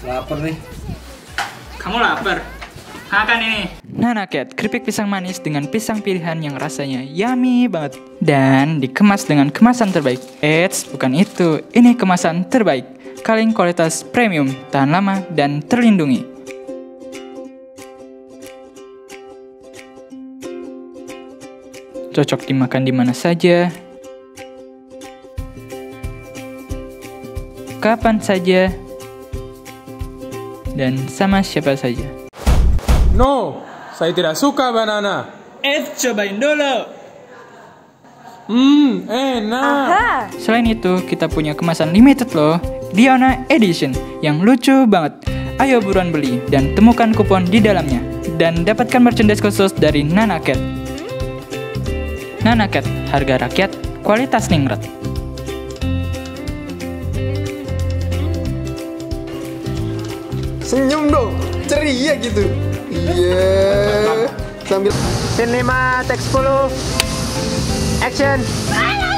Lapar nih. Kamu lapar? Makan ini. Nanaket, keripik pisang manis dengan pisang pilihan yang rasanya yummy banget. Dan dikemas dengan kemasan terbaik. Eits, bukan itu. Ini kemasan terbaik. Kaleng kualitas premium, tahan lama dan terlindungi. Cocok dimakan di mana saja, kapan saja, dan sama siapa saja. No, saya tidak suka banana. Cobain dulu. Enak. Selain itu, kita punya kemasan limited loh, Diona Edition, yang lucu banget. Ayo buruan beli dan temukan kupon di dalamnya. Dan dapatkan merchandise khusus dari Nanaket. Nanaket, harga rakyat, kualitas ningrat. Senyum dong, ceria gitu. Iya. Sambil Scene 5, take 10. Action.